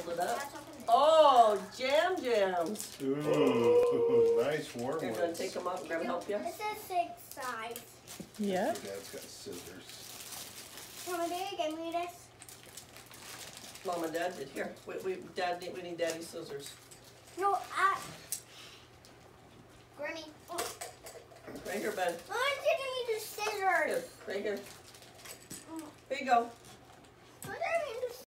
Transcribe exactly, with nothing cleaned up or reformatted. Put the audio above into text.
Hold it up. Oh, jam jams. Ooh, nice warm ones. You're going to take them up and grab help you? This is six size. Yeah. Your dad's got scissors. Mama, do you give me this? Mom and Dad did. Here, we, we, Dad, need, we need Daddy's scissors. No, I... Granny. Oh. Right here, Ben. I want you to give me the scissors. Here, right here. Here you go.